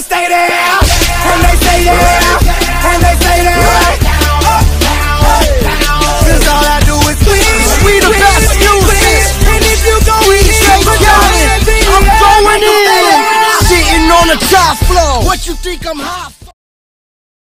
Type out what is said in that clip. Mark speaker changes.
Speaker 1: stay there, and they stay there, and they stay there. Cause all I do is win.
Speaker 2: We the best music.
Speaker 1: And if you go in,
Speaker 2: I'm going in. Sitting on the top floor.
Speaker 1: What you think I'm hot for?